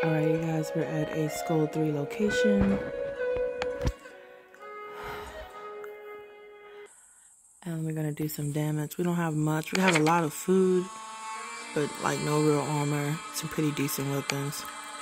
Alright, you guys, we're at a Skull 3 location. And we're gonna do some damage. We don't have much. We have a lot of food, but like no real armor. Some pretty decent weapons.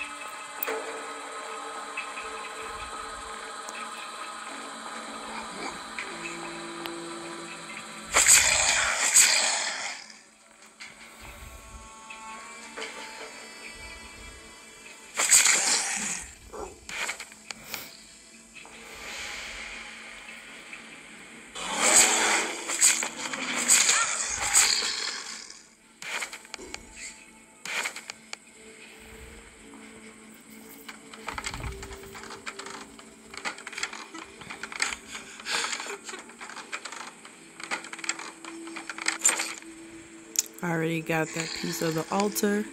I already got that piece of the altar.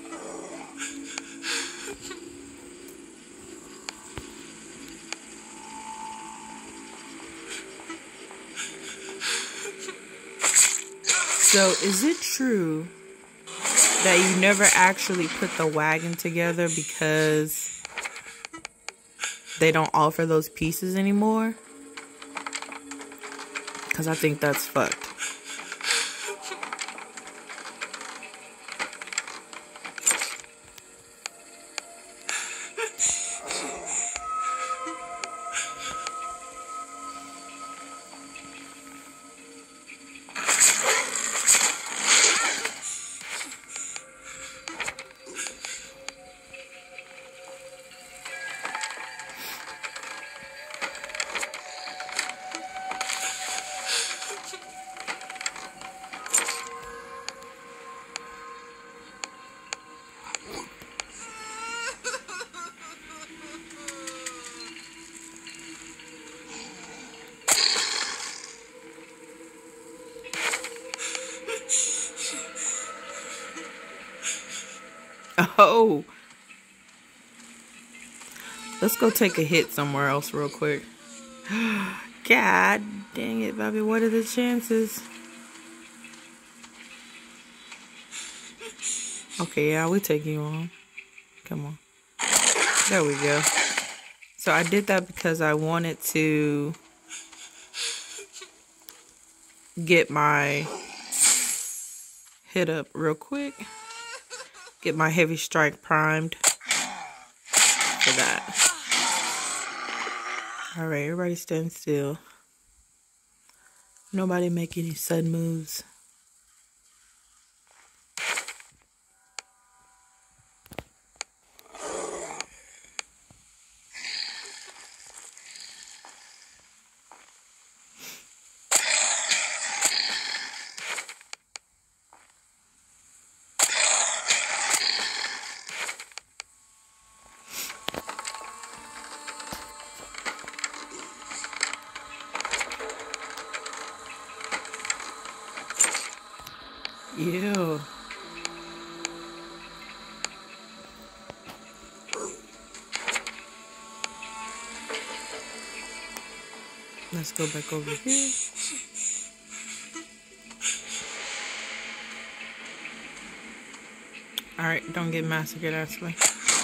So, is it true that you never actually put the wagon together because they don't offer those pieces anymore? Because I think that's fucked. Oh, let's go take a hit somewhere else real quick. God dang it, Bobby. What are the chances? Okay, yeah, we'll take you on. Come on. There we go. So I did that because I wanted to get my hit up real quick. Get my heavy strike primed for that. Alright, everybody stand still. Nobody make any sudden moves. Ew. Let's go back over here. Alright, don't get massacred, Ashley.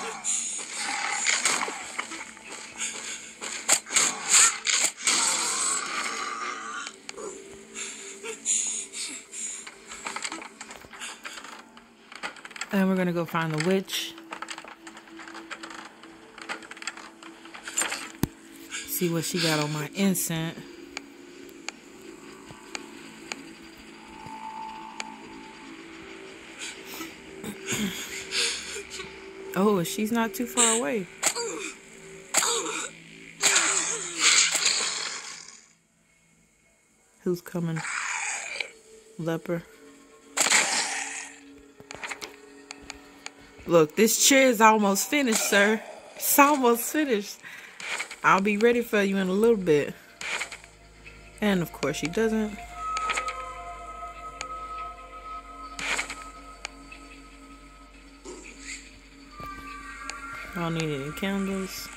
And we're gonna go find the witch. See what she got on my incense. Oh, she's not too far away. Who's coming? Leper. Look, this chair is almost finished, sir. It's almost finished. I'll be ready for you in a little bit. And of course she doesn't. I don't need any candles.